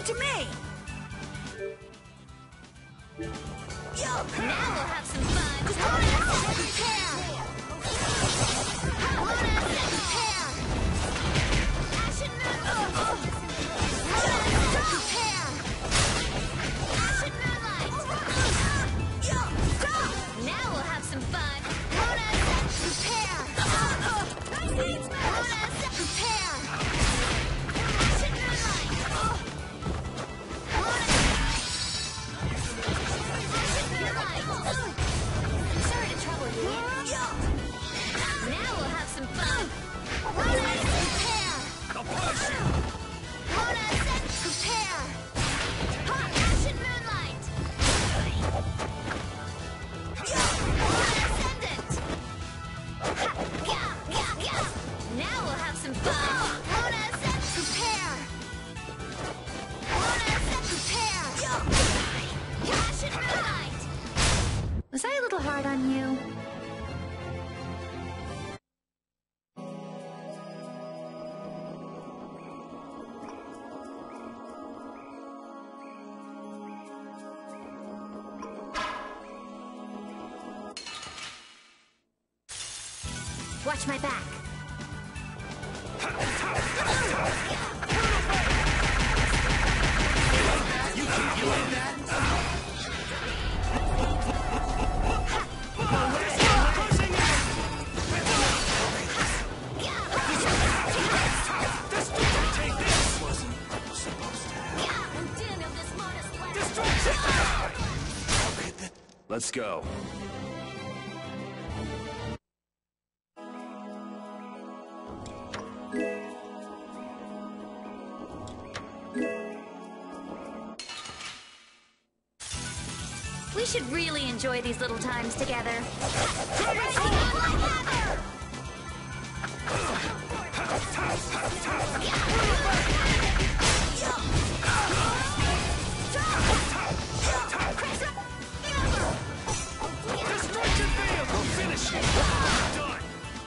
to me! Now we'll have some fun. Prepare! Prepare! Ashen Moonlight! Prepare! Ashen Moonlight! Now we'll have some fun. Prepare! Prepare! Ashen Moonlight! Sorry to trouble you. Now we'll have some fun. Prepare! I'll punish you! Prepare! Ashen Moonlight! Ascendant! Now we'll have some fun. Prepare! Prepare! Ashen Moonlight! Was I a little hard on you? Watch my back. You like that? Let's go. We should really enjoy these little times together. Destruction failed! We'll finish it! Done!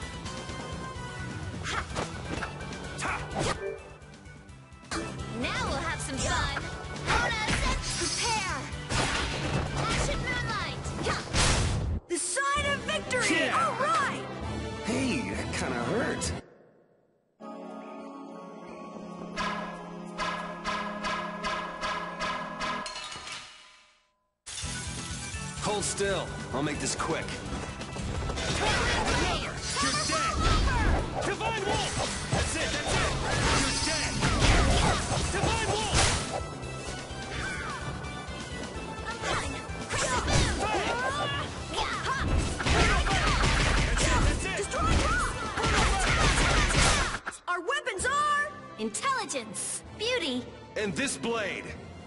Now we'll have some fun. Prepare! Ashen Moonlight! The sign of victory! Yeah. All right! Hey, that kinda hurt. Hold still. I'll make this quick. You're dead! Divine Wolf! That's it, that's it! You're dead! Divine Wolf! Our weapons are... Intelligence! Beauty! And this blade!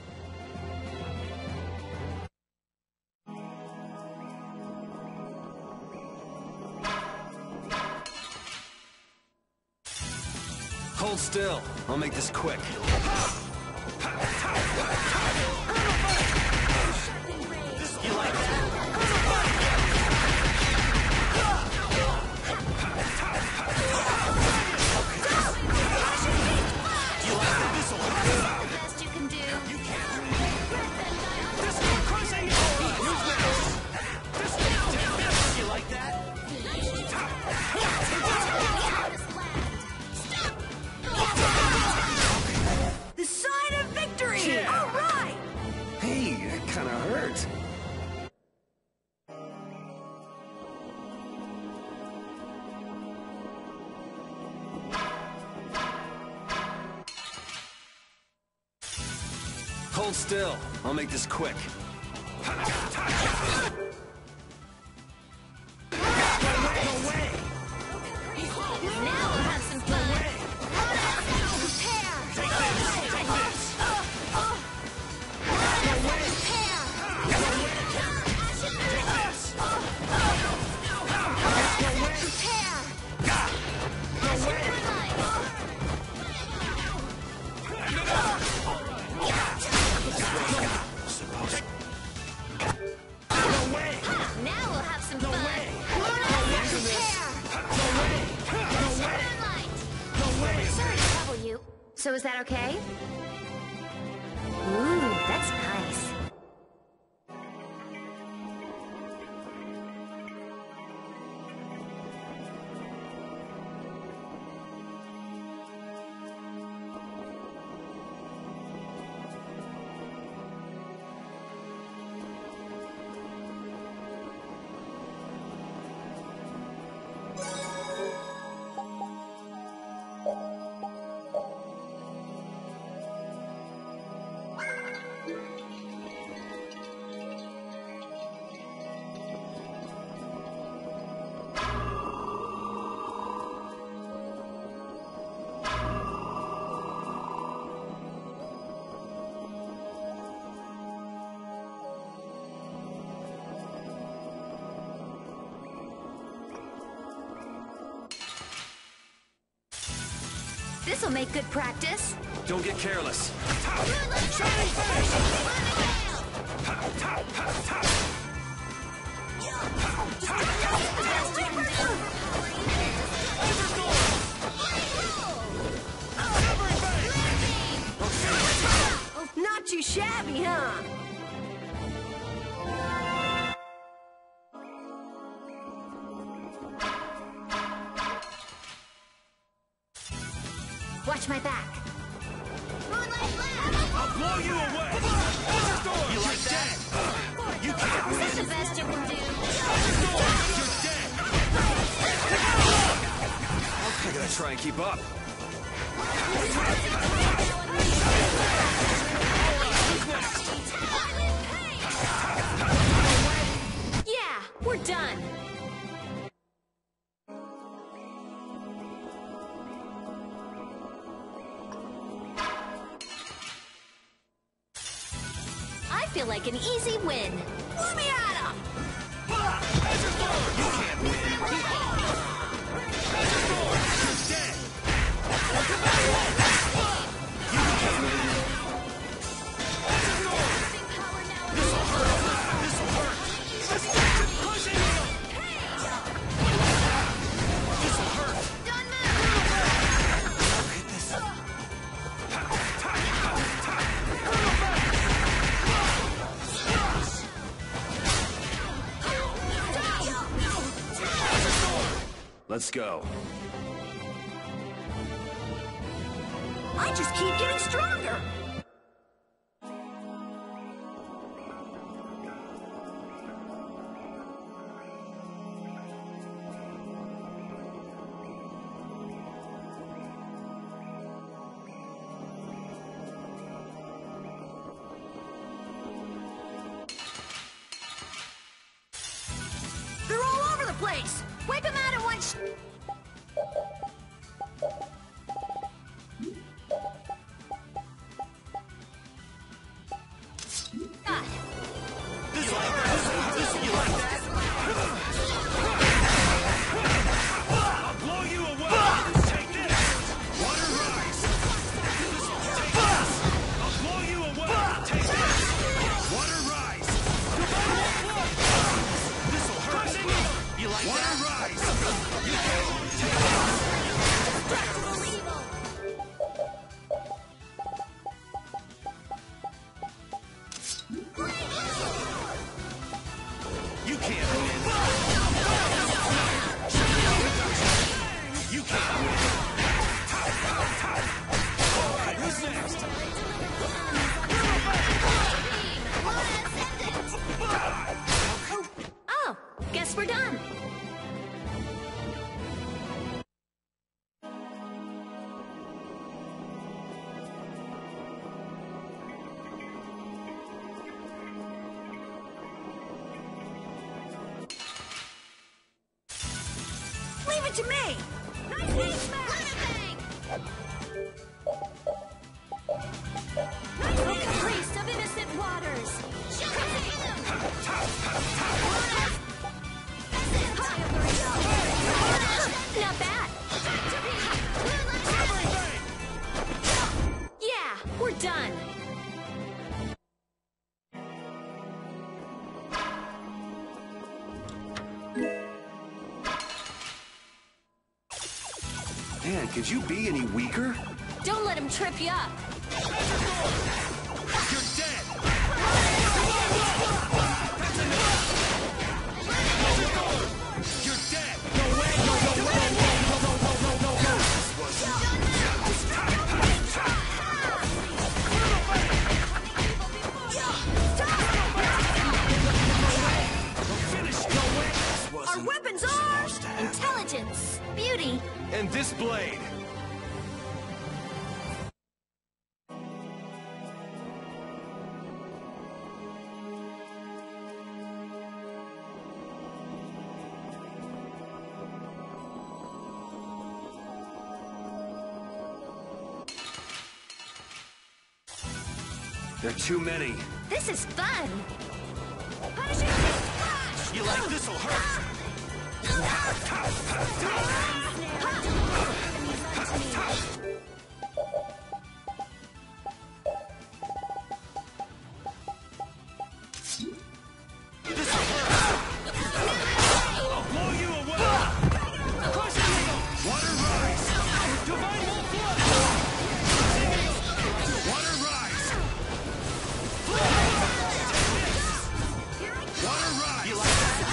Hold still. I'll make this quick. You like that? You like that? This'll hurt. The best you can do. You can't. This is crushing it. Use this. This is you like that? The sign of victory! Yeah. All right! Hey, that kind of hurt. Hold still. I'll make this quick. Now we'll have some fun. Prepare! Take this. Now we'll have some fun. Sorry to trouble you. So is that okay? Ooh, that's nice. This'll make good practice. Don't get careless. Not too shabby, huh? Watch my back. I'll blow you away! You like that? You can't win! That's the best you can do. You're dead! I gotta try and keep up. Yeah, we're done. I feel like an easy win. Let me at him! You can't win! You're dead! You can't win! This'll hurt! This'll hurt! Pushing you! This'll hurt! Hit this. Let's go. I just keep getting stronger! They're all over the place! Wipe them out at once! This'll hurt! You like that? I'll blow you away! Take this! Water rise! Take this! I'll blow you away! Take this! Water rise! This'll hurt! You like that? Water rise! You can't take this! You can't win! You can't win! Alright, who's next? Oh, guess we're done. Leave it to me! Nice smash! Priest of innocent waters. Not bad. Yeah, we're done. Man, could you be any weaker? Don't let him trip you up. You're ready. And this blade. There are too many. This is fun. You like this'll hurt. This'll hurt. I'll blow you away. Crushing eagle. Water rise. Divine wall flood. Crushing eagle. Water rise. Water rise. You like that?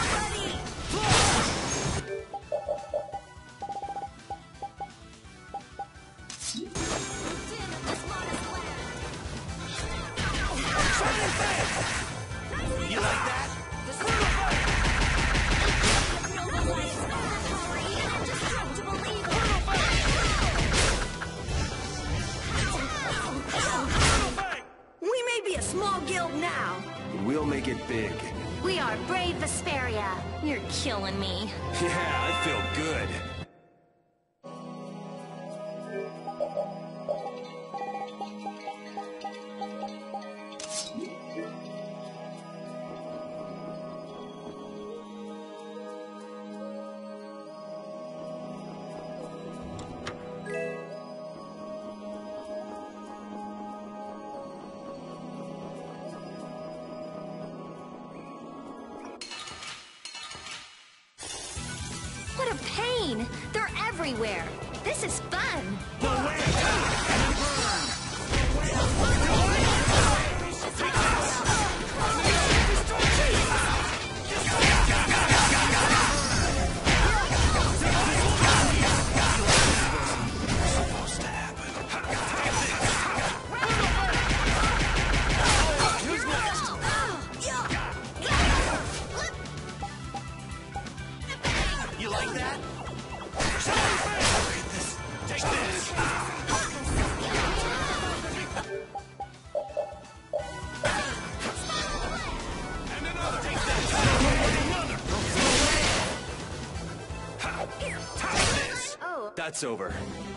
You like that? We may be a small guild now. We'll make it big. We are brave Vesperia. You're killing me. Yeah, I feel good. What a pain! They're everywhere. This is fun. No way! And burn! Supposed to happen. Who's next? You like that? Look at this. Take this. And another. Take that. And another. Take this. Oh. That's over.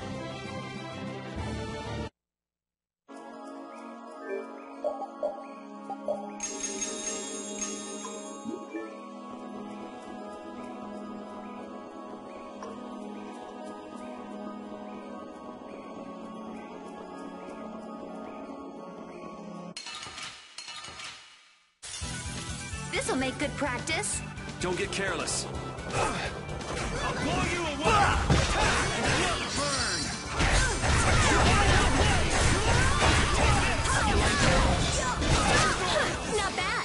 This'll make good practice. Don't get careless. I'll blow you away. And another burn. Not bad.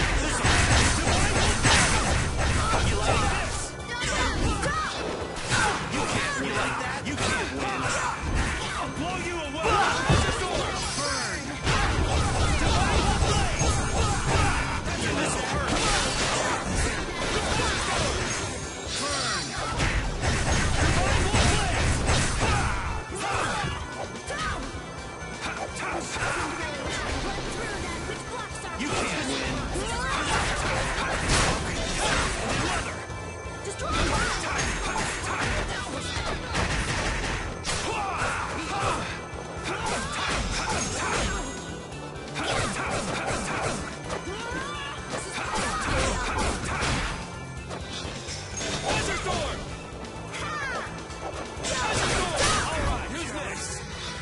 You like this? You can't. You like that? You can't win. I'll blow you away. Burn. And this'll hurt. You can't win. Laser Storm! All right, who's next?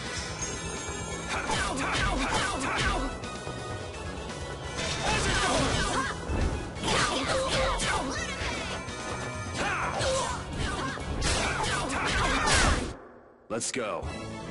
Laser Storm! Let's go.